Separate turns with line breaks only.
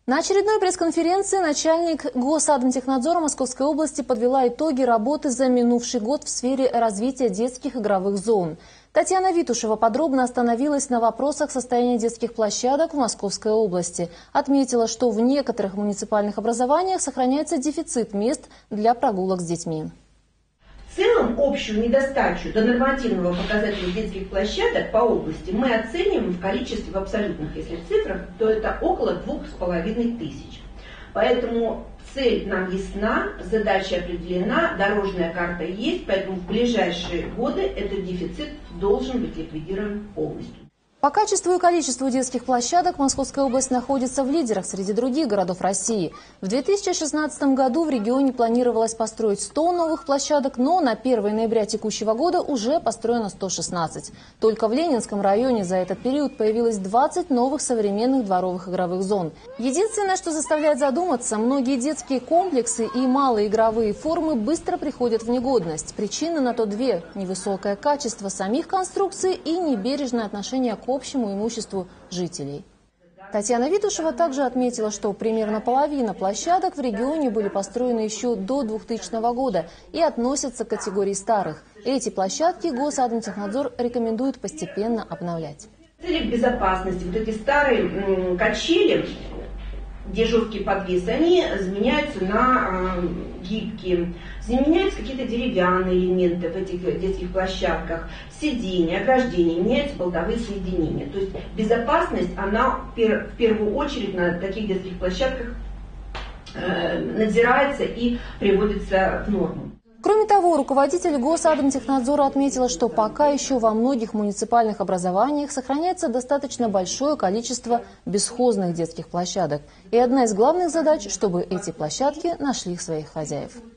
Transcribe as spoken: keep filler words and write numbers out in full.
На очередной пресс-конференции начальник Госадмтехнадзора Московской области подвела итоги работы за минувший год в сфере развития детских игровых зон. Татьяна Витушева подробно остановилась на вопросах состояния детских площадок в Московской области. Отметила, что в некоторых муниципальных образованиях сохраняется дефицит мест для прогулок с детьми.
В целом, общую недостачу до нормативного показателя детских площадок по области мы оцениваем в количестве, в абсолютных, если цифрах, то это около двух с половиной тысяч. Поэтому цель нам ясна, задача определена, дорожная карта есть, поэтому в ближайшие годы этот дефицит должен быть ликвидирован полностью.
По качеству и количеству детских площадок Московская область находится в лидерах среди других городов России. В две тысячи шестнадцатом году в регионе планировалось построить сто новых площадок, но на первое ноября текущего года уже построено сто шестнадцать. Только в Ленинском районе за этот период появилось двадцать новых современных дворовых игровых зон. Единственное, что заставляет задуматься, многие детские комплексы и малые игровые формы быстро приходят в негодность. Причины на то две – невысокое качество самих конструкций и небережное отношение к общему имуществу жителей. Татьяна Витушева также отметила, что примерно половина площадок в регионе были построены еще до двухтысячного года и относятся к категории старых. Эти площадки Госадмтехнадзор рекомендует постепенно обновлять.
В целях безопасности вот эти старые качели, где жесткий подвес, они заменяются на э, гибкие, заменяются какие-то деревянные элементы в этих детских площадках, сиденья, ограждения, меняются болтовые соединения. То есть безопасность, она в первую очередь на таких детских площадках э, надзирается и приводится в норму.
Кроме того, руководитель Госадмтехнадзора отметила, что пока еще во многих муниципальных образованиях сохраняется достаточно большое количество бесхозных детских площадок. И одна из главных задач, чтобы эти площадки нашли своих хозяев.